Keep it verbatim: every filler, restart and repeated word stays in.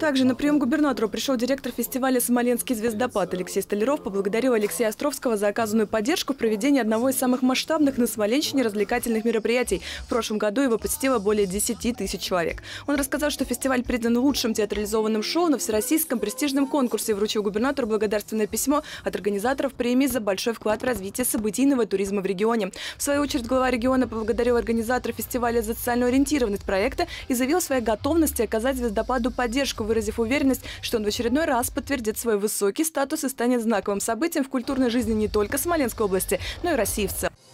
Также на прием к губернатору пришел директор фестиваля «Смоленский звездопад» Алексей Столяров, поблагодарил Алексея Островского за оказанную поддержку в проведении одного из самых масштабных на Смоленщине развлекательных мероприятий. В прошлом году его посетило более десяти тысяч человек. Он рассказал, что фестиваль признан лучшим театрализованным шоу на всероссийском престижном конкурсе и вручил губернатору благодарственное письмо от организаторов премии за большой вклад в развитие событийного туризма в регионе. В свою очередь глава региона поблагодарил организатора фестиваля за социальную ориентированность проекта и заявил о своей готовности оказать звездопаду поддержку, выразив уверенность, что он в очередной раз подтвердит свой высокий статус и станет знаковым событием в культурной жизни не только Смоленской области, но и России в целом.